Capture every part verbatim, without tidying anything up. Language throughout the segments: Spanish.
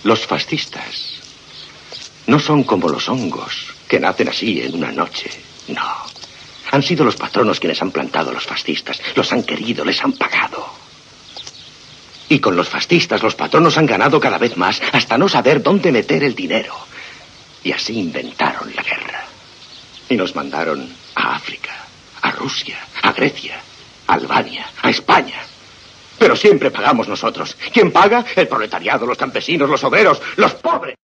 Los fascistas no son como los hongos, que nacen así en una noche. No. Han sido los patronos quienes han plantado a los fascistas. Los han querido, les han pagado. Y con los fascistas los patronos han ganado cada vez más hasta no saber dónde meter el dinero. Y así inventaron la guerra. Y nos mandaron a África, a Rusia, a Grecia, a Albania, a España. Pero siempre pagamos nosotros. ¿Quién paga? El proletariado, los campesinos, los obreros, los pobres.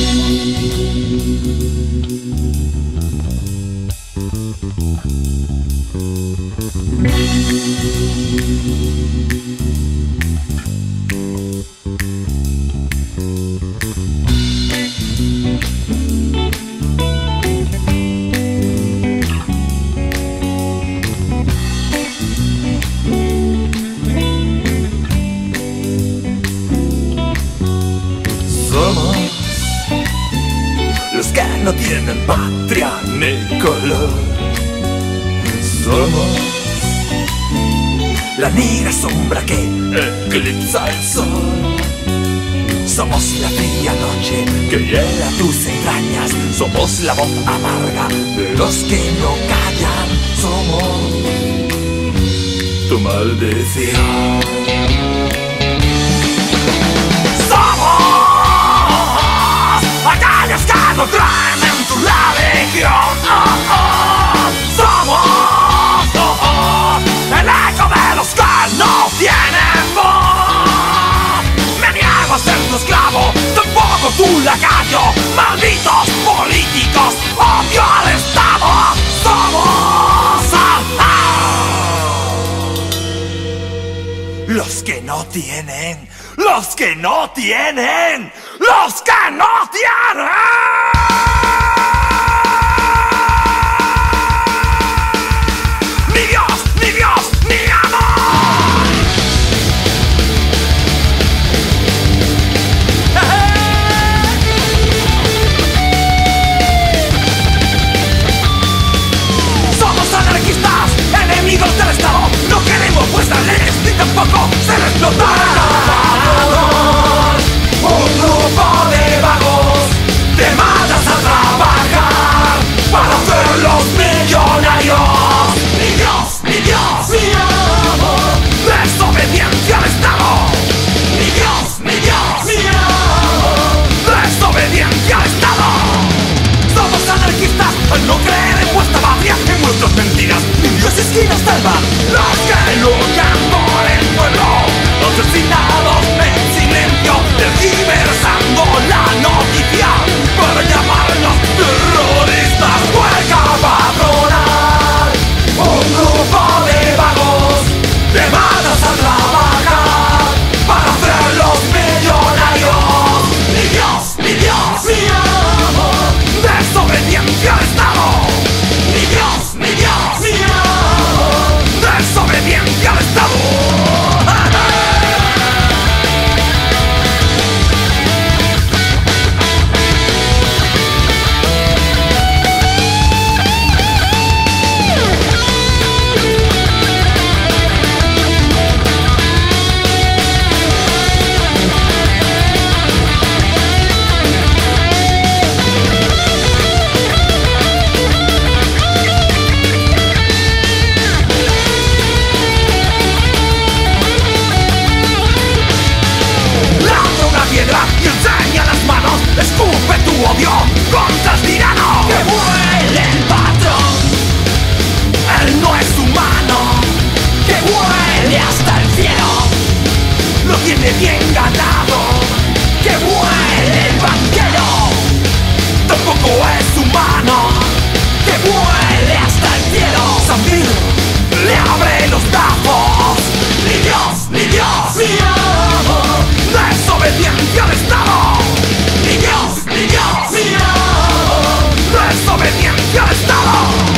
Los que no tienen patria ni color. Somos la negra sombra que eclipsa el sol. Somos la fría noche que hiela tus entrañas. Somos la voz amarga de los que no callan. Somos tu maldición. Lo traen en tu religión. Oh, oh. Somos oh, oh. el eco de los que no tienen voz. Me niego a ser tu esclavo, tampoco tu lacayo. Malditos políticos, odio al Estado. Somos oh, oh. los que no tienen, los que no tienen, los que no tienen. Ni Dios, ni Dios, ni amor. Somos anarquistas, enemigos del Estado. No queremos vuestras leyes, ni tampoco ser explotados. Un grupo de vagos te mandas a trabajar para hacer los millonarios. Ni Dios, ni Dios, ni amor. Desobediencia al Estado. Ni Dios, ni Dios, ni amor. Desobediencia al Estado. Somos anarquistas al no creer en vuestra patria, en vuestras mentiras. Ni Dios es quien nos salva. Los que luchan por el pueblo, asesinados en silencio, tergiversando la noticia para llamarnos terroristas. Huelga patronal, un grupo de vagos te mandas a trabajar para hacer los millonarios. Ni Dios, ni Dios, ni amor. Desobediencia al Estado. Ni Dios, ni Dios, ni amor. Desobediencia al Estado. Escupe tu odio contra el tirano. Que vuele el patrón, él no es humano. Que vuele hasta el cielo, lo tiene bien ganado. Que vuele el banquero, tampoco es humano. Que vuele hasta el cielo, San Pedro le abre los brazos. Ni Dios, ni Dios, ni amor. Desobediencia al Estado. Ni Dios, ni Dios, ni amor. Desobediencia al Estado.